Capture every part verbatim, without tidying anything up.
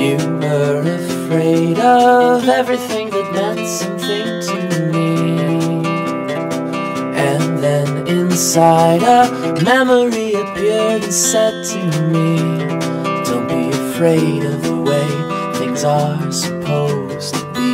You were afraid of everything that meant something to me, and then inside a memory appeared and said to me, don't be afraid of the way things are supposed to be.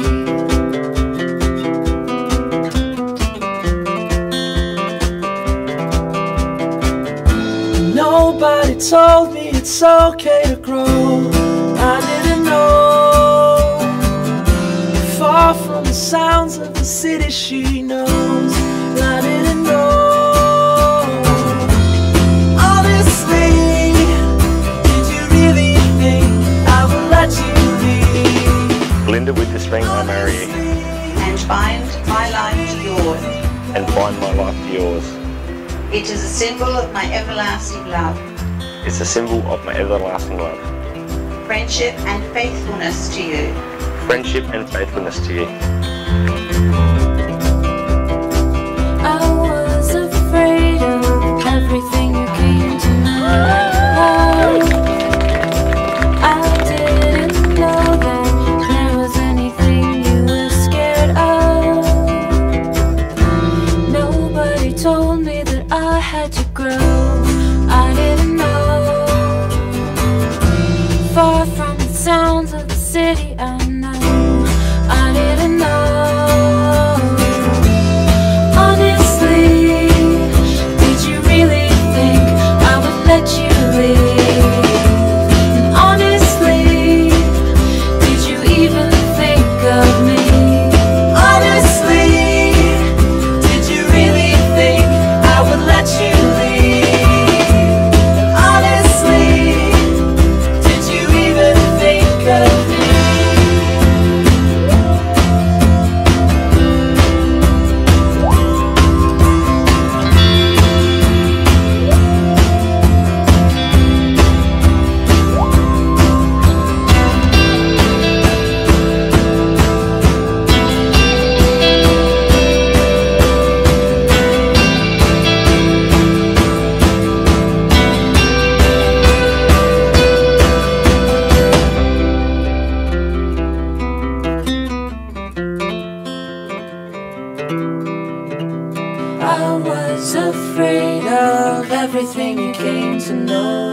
Nobody told me it's okay to grow. I didn't know. Far from the sounds of the city she knows, I didn't know. Honestly, did you really think I would let you be? Linda, with this ring I marry you, and bind my life to yours. and bind my life to yours. It is a symbol of my everlasting love, It's a symbol of my everlasting love, friendship and faithfulness to you. friendship and faithfulness to you. I was afraid of everything you came to know. I didn't know that there was anything you were scared of. Nobody told me that I had to grow. I didn't know. Far from the sounds of the city, I know. I didn't know. Honestly, did you really think I would let you leave? And honestly, did you even think of me? Honestly, did you really think I would let you leave? And honestly, did you even think of me? I was afraid of everything you came to know.